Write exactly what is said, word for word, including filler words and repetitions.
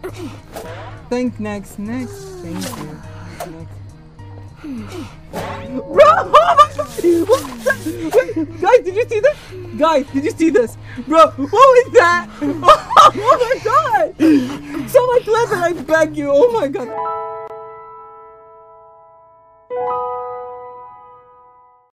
Think next, next. Thank you. Next. Bro, oh my god! Wait, guys, did you see this? Guys, did you see this? Bro, what was that? Oh, oh my god! Someone clever, I beg you. Oh my god.